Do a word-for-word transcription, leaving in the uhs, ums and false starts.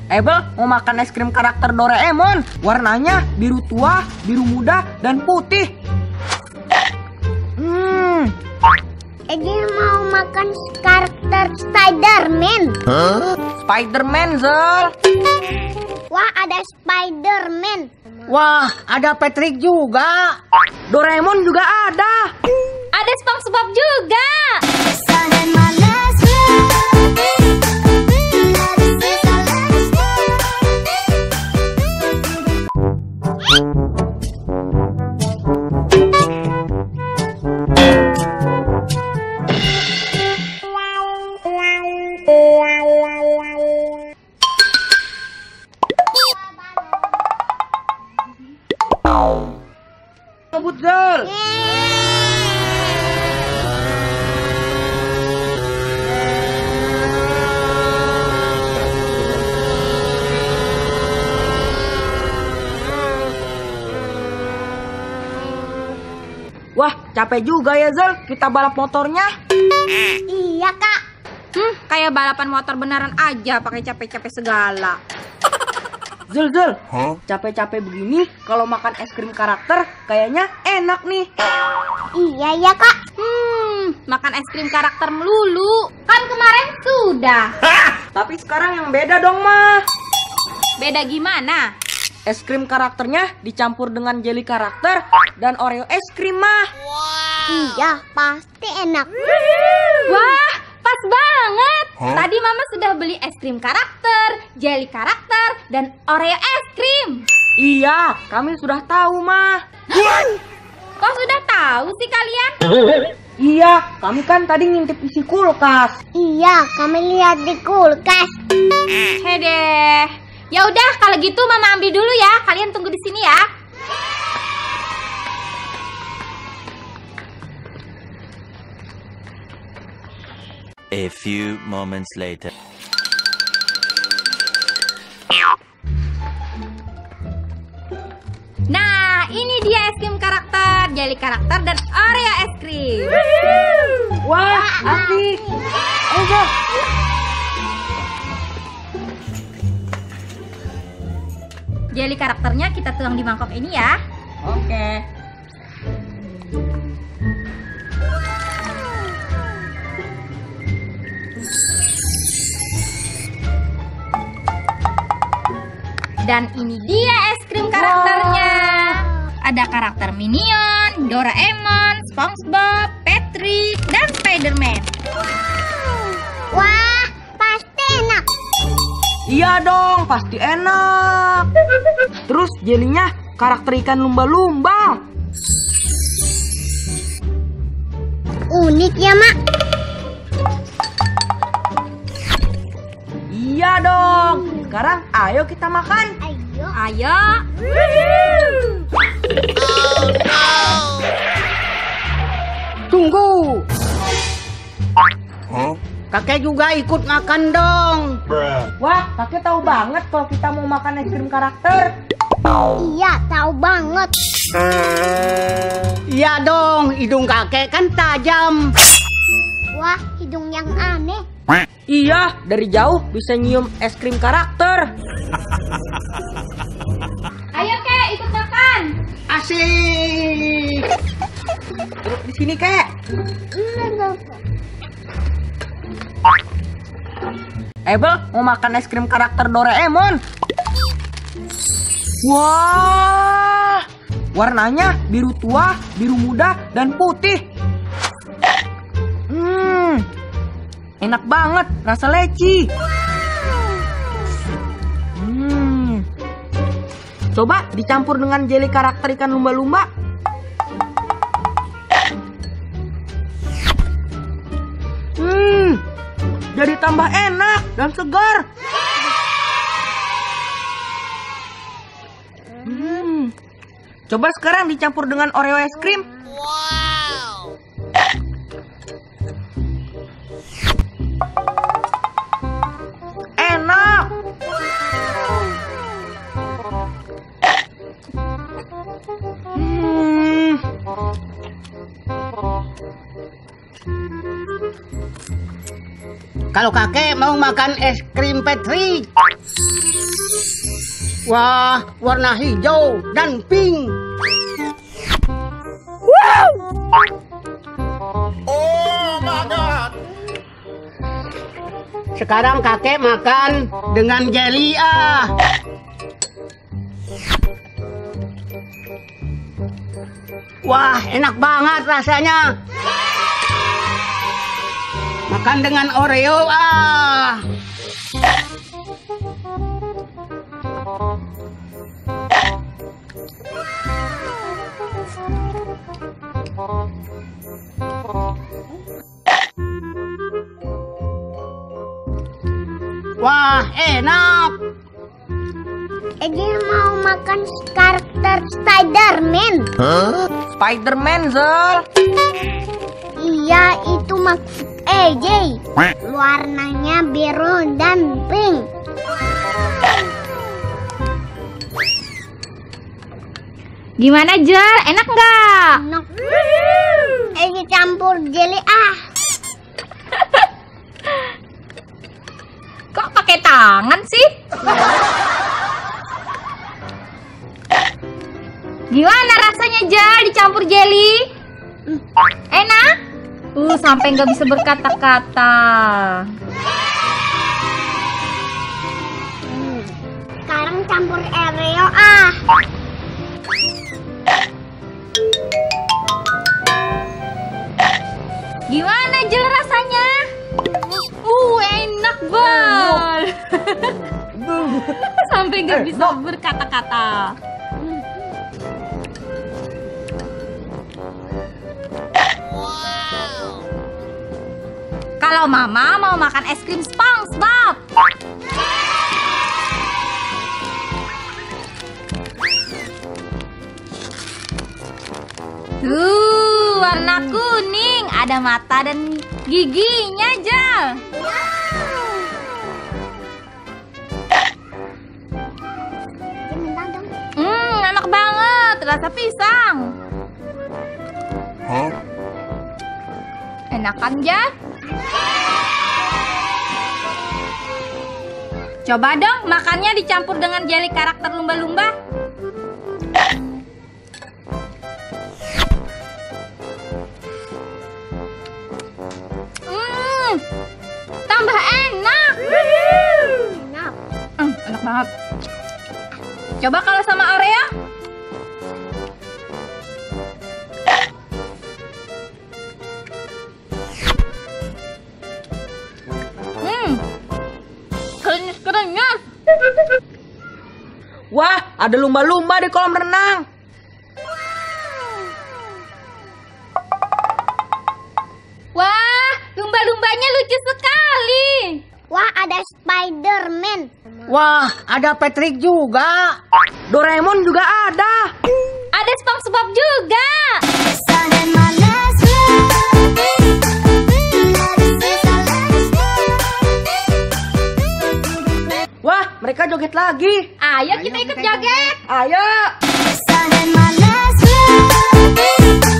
Ebel mau makan es krim karakter Doraemon. Warnanya biru tua, biru muda, dan putih. Hmm. Edi mau makan karakter Spider-Man. Huh? Spider-Man, Zel. Wah, ada Spider-Man. Wah, ada Patrick juga. Doraemon juga ada. Ada SpongeBob juga. Ngebut, Zel. Wah, capek juga ya, Zel. Kita balap motornya. Iya, Kak. Hmm, kayak balapan motor beneran aja pakai capek-capek segala. Zel, Zel. Huh? Capek-capek begini, kalau makan es krim karakter, kayaknya enak nih. Iya, ya, Kak. Hmm, makan es krim karakter melulu. Kan kemarin sudah. Tapi sekarang yang beda dong, Ma. Beda gimana? Es krim karakternya dicampur dengan jelly karakter dan Oreo es krim, Ma. Iya, pasti enak. Wah, pas banget. Huh? Tadi Mama sudah beli es krim karakter, jelly karakter, dan Oreo es krim. Iya, kami sudah tahu, Ma. Kok sudah tahu sih kalian? Iya, kami kan tadi ngintip isi kulkas. Iya, kami lihat di kulkas. Hedeh. Ya udah, kalau gitu Mama ambil dulu ya. Kalian tunggu di sini ya. A few moments later. Nah, ini dia es krim karakter, jelly karakter, dan Oreo es krim. Wah, asik. Ayo, jelly karakternya kita tuang di mangkok ini ya. oke. Dan ini dia es krim karakternya. Wow. Ada karakter Minion, Doraemon, SpongeBob, Patrick, dan Spider-Man. Wah, pasti enak. Iya dong, pasti enak. Terus jelinya karakter ikan lumba-lumba. Unik ya, Mak. Iya dong. Sekarang ayo kita makan. Ayo. Ayo. Tunggu. Huh? Kakek juga ikut makan dong. Wah, kakek tahu banget kalau kita mau makan es krim karakter. Iya, tahu banget. Iya dong, hidung kakek kan tajam. Wah, hidung yang aneh. Iya, dari jauh bisa nyium es krim karakter. Ayo Kek, ikut makan. Asik. Duduk di sini, Kek. Ebel mau makan es krim karakter Doraemon. Wah, warnanya biru tua, biru muda, dan putih. Hmm, enak banget, rasa leci. Hmm, coba dicampur dengan jelly karakter ikan lumba-lumba. Hmm, jadi tambah enak dan segar. Hmm. Coba sekarang dicampur dengan Oreo es krim. Wow. Enak. Hmm. Kalau kakek mau makan es krim Patrick. Wah, warna hijau dan pink. Oh my god. Sekarang kakek makan dengan jelly ah. Wah, enak banget rasanya. Makan dengan Oreo ah. Wah, enak. Edi mau makan karakter Spider-Man. Spider-Man, Zul. Iya, itu maksud E J. Warnanya biru dan pink. Gimana, Jel? Enak nggak? Enak. Edi campur jelly ah. Kok pakai tangan sih? Gimana rasanya, Jal, dicampur jelly? Enak? Uh, sampai nggak bisa berkata-kata. Sekarang campur Oreo ah. Gimana, Jel, rasanya? Uh, enak banget. Sampai nggak bisa berkata-kata. Kalau Mama mau makan es krim SpongeBob. Tuh, warna kuning, ada mata dan giginya, Jal. Hmm, enak banget, rasa pisang. Huh? Enak kan, Jal? Coba dong makannya dicampur dengan jelly karakter lumba-lumba. Hmm, tambah enak. Enak. Hmm, enak banget. Coba kalau sama Oreo. Hmm, kerenyes-kerenyes. Wah, ada lumba-lumba di kolam renang. Wah, lumba-lumbanya lucu sekali. Wah, ada Spider-Man. Wah, ada Patrick juga. Doraemon juga ada. Ada SpongeBob juga. Wah, mereka joget lagi. Ayo kita ikut joget. Ayo. Sahen malas.